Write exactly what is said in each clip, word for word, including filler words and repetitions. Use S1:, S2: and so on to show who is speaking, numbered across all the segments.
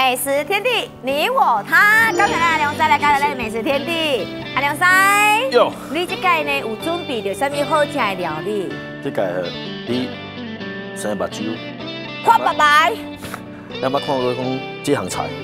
S1: 美食天地，你我他。高雄阿良仔来开咱的美食天地。阿良仔，
S2: 哟，
S1: 你这届呢有准备着什么好吃的料理？
S2: 这届你生目睭，
S1: 看白白。
S2: 咱捌看过讲这项菜，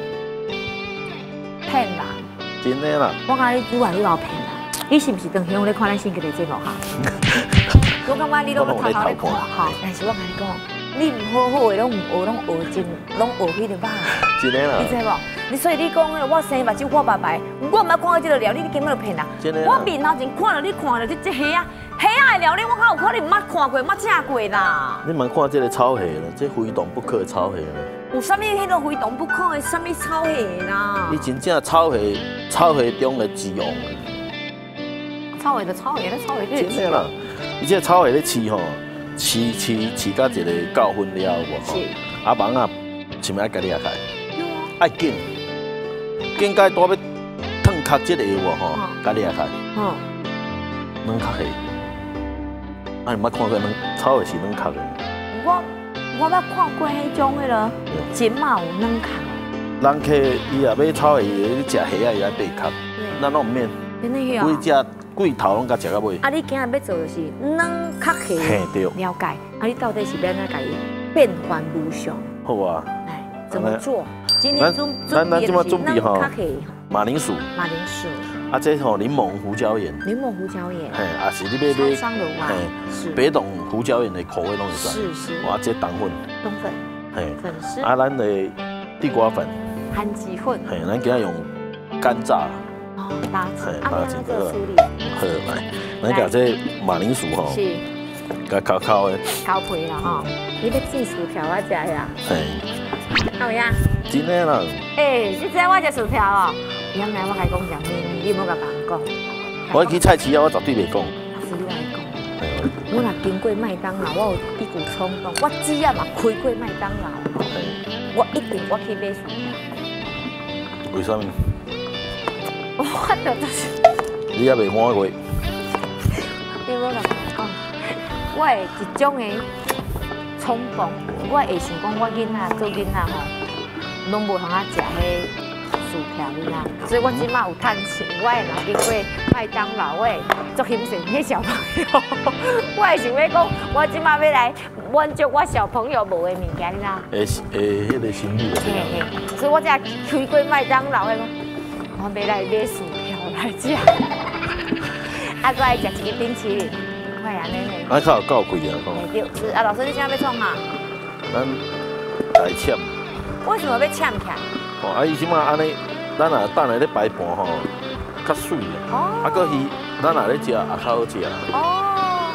S1: 骗人！
S2: 真的啦。
S1: 我讲你煮完你老骗人，你是不是当天有咧看咱新剧的节目哈？我感觉你拢偷偷咧看哈，但是我跟你讲。 你唔好好的，拢唔学，拢学真，拢学迄个吧。
S2: 真的啦。
S1: 你知无？你所以你讲诶，我生目睭看白白，我唔捌看过这个料理，你根本就骗人。
S2: 真的。
S1: 我面头前看到你看到这这虾啊，虾啊的料理，我较有可能唔捌看过，唔捌食过啦。
S2: 你蛮看这个炒虾啦，这非同不可的炒虾啦。
S1: 有啥物迄个非同不可的，啥物炒虾啦？
S2: 你真正炒虾，炒虾中的之王。
S1: 炒虾就炒虾，咧炒虾
S2: 真的啦，你这炒虾咧饲吼。 饲饲饲到一个够分了无吼，啊网啊，前面爱家己也开，爱紧，紧该多要烫壳这个无吼，家己也开，软壳的，啊你捌看过软炒的是软壳的？
S1: 我我捌看过迄种迄落，真嘛有软壳。
S2: 人客伊也要炒的，你食虾啊伊爱备壳，咱拢唔免，规只。 贵头拢甲食到尾。啊，
S1: 你今日要做的是软壳虾，
S2: 对，
S1: 了解。啊，你到底是要安怎甲伊变幻如常？
S2: 好啊。
S1: 哎，怎么做？今天准准备的是软壳虾，
S2: 马铃薯。
S1: 马铃薯。
S2: 啊，这吼柠檬胡椒盐。
S1: 柠檬胡椒盐。
S2: 嘿，啊是你要买。
S1: 超商有啊。是。
S2: 别懂胡椒盐的口味拢会算。
S1: 是是。
S2: 哇，这糖粉。
S1: 冬粉。嘿。粉丝。
S2: 啊，咱的地瓜粉。
S1: 番薯粉。
S2: 嘿，咱今日用干炸。
S1: 打成，啊，怎做处理？
S2: 好，来，咱把这马铃薯吼，
S1: 是，
S2: 甲烤烤的，
S1: 烤皮啦吼，你要煮薯条我食呀？
S2: 嘿，
S1: 好呀，
S2: 真的啦。
S1: 诶，你知我食薯条哦？原来我甲你讲讲秘密，你莫甲别人讲。
S2: 我去菜市啊，我绝对袂讲。
S1: 老师，你来讲。我若经过麦当劳，我有一股冲动，我只要嘛开过麦当劳，我一定我去买薯条。
S2: 为什么？
S1: 我就就是，
S2: 你也未满过。
S1: 你要甲我讲，我的一种的冲动，我会想讲，我囡仔做囡仔吼，拢无通啊食迄薯条囡仔，所以我即马有趁钱，我会若经过麦当劳，我会足欣赏迄小朋友，我会想要讲，我即马要来满足我小朋友无的物件，你知？
S2: 诶诶，迄个心理。
S1: 嘿嘿，所以我才开过麦当劳的讲。 我要来买薯条来食，啊，搁来食一个冰淇淋，快安尼呢？
S2: 啊，较有够贵啊！
S1: 对，是啊，老师，你现在要创哈？
S2: 咱来签。
S1: 为什么要签起来？
S2: 哦，啊，伊即马安尼，咱若等下咧摆盘吼，较水啊。哦。啊，搁鱼，咱若咧食也较好食。哦。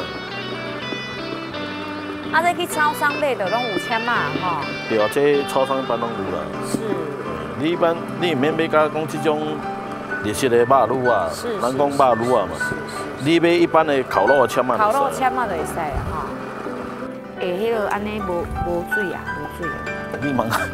S1: 啊，这去超商买的拢有签嘛，吼。
S2: 对啊，这超商一般拢有啦。是。 你一般你唔免买甲讲这种日式的肉卤啊，咱讲肉卤啊嘛。你买一般的烤肉签嘛，
S1: 烤肉签嘛就会使啊，哈。诶，迄个安尼无无水啊，无水。
S2: 你问啊？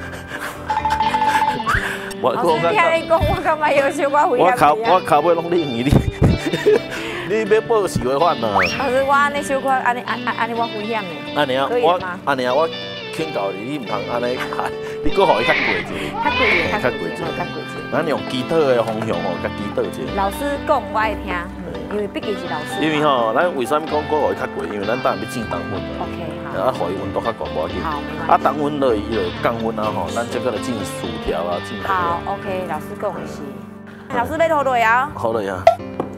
S1: 我我听你讲，我感觉有小可危险。
S2: 我脚我脚尾拢冷你，你要报时违反啊。
S1: 老师，我安尼小可安尼安安安尼我危险的。
S2: 安尼啊，我安尼啊，我劝教你，你唔通安尼。 你搁互伊较贵者，
S1: 较贵者，
S2: 较贵者，较贵者。咱用基础的方向吼，甲基础者。老
S1: 师讲我会听，因为毕竟是老师。
S2: 因为吼，咱为啥物讲搁互伊较贵？因为咱等下要煎糖粉。
S1: OK 好。
S2: 啊，互伊温度较高无要紧。
S1: 好，没关系。
S2: 啊，糖粉落伊就降温啊吼，咱这个来煎薯条啊，煎。
S1: 好 ，OK， 老师讲的是。老师要投落啊？
S2: 好了呀。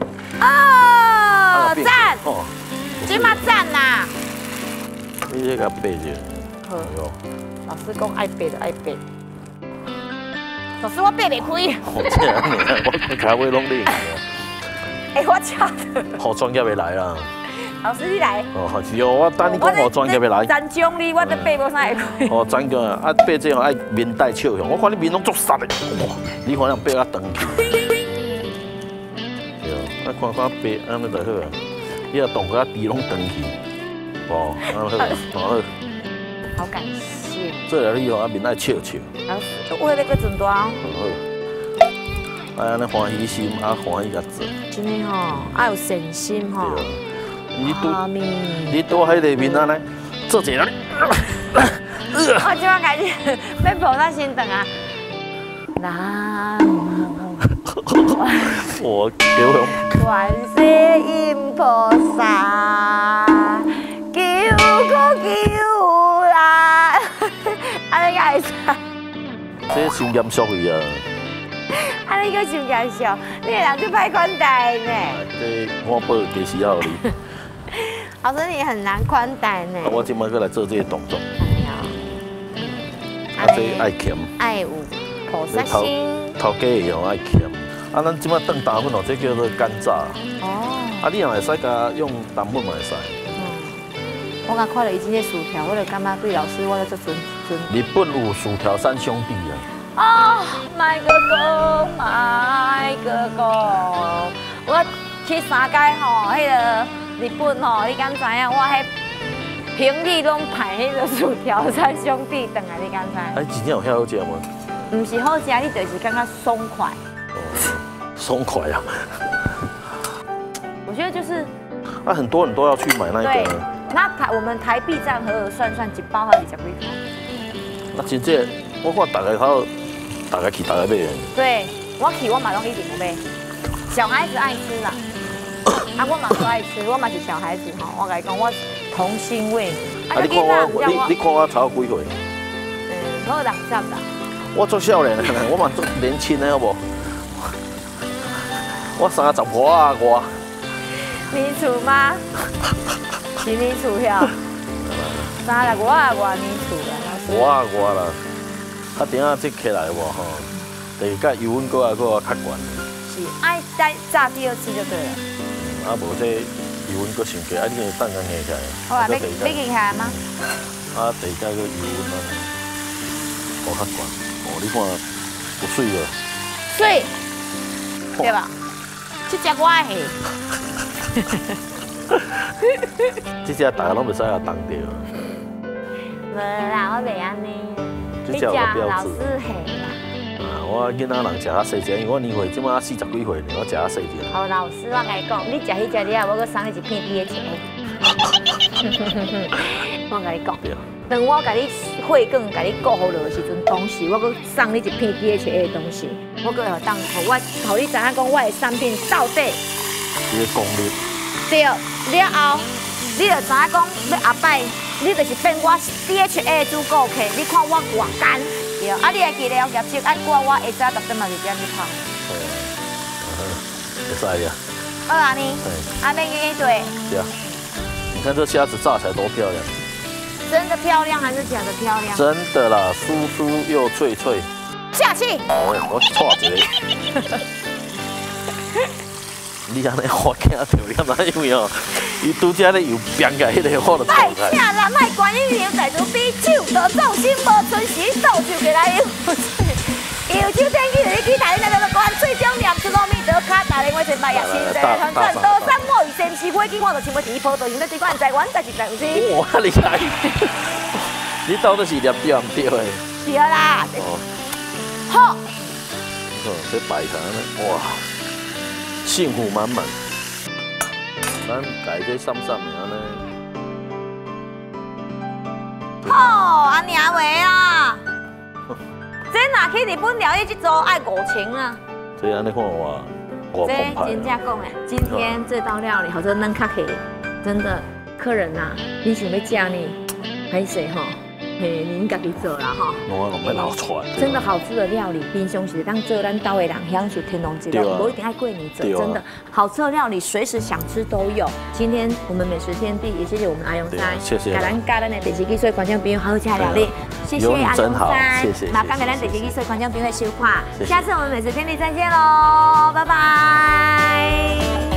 S1: 哦，赞！哦，今嘛赞呐。
S2: 你这个背着。
S1: 好。 老师讲爱背就爱背，老师我背袂开。
S2: 哦，这样子，我脚尾拢冷。
S1: 哎，我假的。
S2: 好专业的来啦。
S1: 老师你来。
S2: 哦，是哦，我等你讲好专业的来。
S1: 真奖你，我都背无啥会开。
S2: 哦，真个啊，背这样爱面带笑容，我看你面拢足煞的。哇，你看人背啊长去。对，啊看看背安尼就好啊，你啊动个啊猪拢长去。哦，安好，好。
S1: 好感谢。
S2: 做了以后啊，面爱笑笑。
S1: 老师，我那个真大。好
S2: 好。啊，安尼欢喜心，啊欢喜甲做。
S1: 真的吼，爱有善心吼。
S2: 你拄，你拄喺里面安尼做一个。我即摆开始要抱咱心肠啊！
S1: 南无
S2: 我给我
S1: 观世音菩萨，救苦救难。安尼个会使？
S2: 这伤严肃去啊！
S1: 安尼个伤严肃，你个人就歹款待呢。
S2: 这我报第时要你。
S1: 老师你很难宽待呢。
S2: 我今摆过来做这个动作。啊，这爱钳。
S1: 爱有菩萨心。
S2: 头家用爱钳。啊，咱即摆炖蛋粉哦，这叫做干炸。哦。啊，你也会使甲用蛋粉嘛会使。
S1: 嗯。我刚看到伊这个薯条，我就感觉对老师我咧做尊尊。
S2: 日本有薯条三兄弟啊。
S1: 哦，麦哥哥，麦哥哥，我去三届吼，迄个日本吼，你敢知影？我迄平地拢排迄个薯条三兄弟等来，你敢知？
S2: 哎，真正有遐好食吗？
S1: 唔是好食，你就是感觉松快。
S2: 松快啊！
S1: 我觉得就是，
S2: 啊，很多人都要去买那
S1: 对，
S2: 个。
S1: 那台我们台币这样合合算算，一包才二十几块。
S2: 那真正我看大家好，大家去大家买的。
S1: 对，我去我嘛拢一定有买。小孩子爱吃啦，啊，我嘛都爱吃，我嘛是小孩子吼。我甲你讲，我童心未泯。
S2: 啊，你看我，你你看我超几岁？
S1: 嗯，我六十啦。
S2: 我做少年的，我嘛做年轻的好无？我三十外啊外。
S1: 年厝吗？是年厝呀。三十外啊外年厝啦。
S2: 外啊外啦，啊顶下即起来无吼，第甲油温搁啊搁啊较悬。
S1: 是，爱再炸第二次就对了。
S2: 嗯，啊无这油温搁伤低，啊你个蛋刚硬起来。
S1: 好啊，要要硬起来吗？
S2: 啊，第二个油温啊，搁较悬。哦，你看有水无？
S1: 水，对吧？这只我的。
S2: 这只大家拢袂使啊冻着。
S1: 无啦，我袂安尼。
S2: 这只有个标
S1: 老
S2: 志。
S1: 师嘿啦。
S2: 啊，我囡仔人食较细只，因为我年岁即马四十几岁，我食较细只。
S1: 好，老师，我甲你讲，你食迄只了，我搁送你一片 D H A。我甲你讲。对。等我甲你会更甲你顾好了的时阵，同时我搁送你一片 D H A 的东西，我搁会当互我，互你知影讲我的产品到底。
S2: 伊个功力。
S1: 对，了后你就知影讲，要后摆你就是变我 D H A 的主顾客，你看我偌干。对，啊，你会记得业绩爱挂我下早十点嘛是点去拍。
S2: 哦，会使呀。
S1: 好啊你，啊免去对。
S2: 对啊，你看这虾子炸起来多漂亮。
S1: 真的漂亮还是假的漂亮？
S2: 真的啦，酥酥又脆脆。
S1: 下去。
S2: 哦，我错一个。你安尼我惊到，你干嘛？因为哦，伊拄则咧又变起迄个，我就错开。
S1: 哎呀，人卖观音牛在厝比手得众心无存时，手就给来游。游手天气就是去台那个关最终念出阿弥陀卡，打电话先拜也是在团转多山莫与先期火，去看到全部第一波都用在这款在玩，但是但是。
S2: 哇，厉害！你到底是念对唔对的？
S1: 对啦。
S2: 哦。
S1: 好。
S2: 哦，这摆成呢，哇，幸福满满。咱改这三三名呢？
S1: 好，安尼话啊。这哪去日本料理这组爱五千啊？
S2: 这安尼看我，我澎湃。
S1: 这真正讲诶，今天这道料理好像嫩卡克，真的客人呐，你想要吃呢，还是吼？嘿，您家己做啦吼。
S2: 我我们老传。
S1: 真的好吃的料理，冰箱是当做咱岛的人享受天龙之乐，不一定爱过年做。真的好吃的料理，随时想吃都有。今天我们美食天地也谢谢我们阿勇山，
S2: 谢谢。
S1: 给咱家咱的电视机所有观众朋友好好吃的料理，谢谢阿勇山，
S2: 谢谢。
S1: 麻烦给咱电视机所有观众朋友收看，下次我们美食天地再见喽，拜拜。